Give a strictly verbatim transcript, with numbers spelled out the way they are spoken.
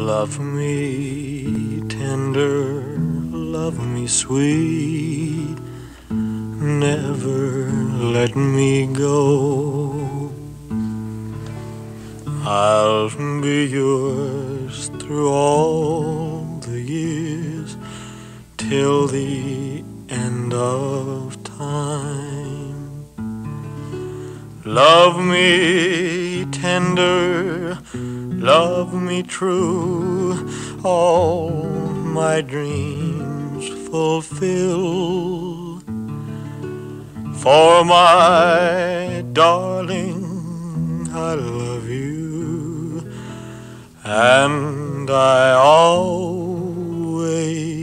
Love me tender, love me sweet, never let me go. I'll be yours through all the years, till the end of time. Love me tender, love me true, all my dreams fulfill. For my darling, I love you, and I always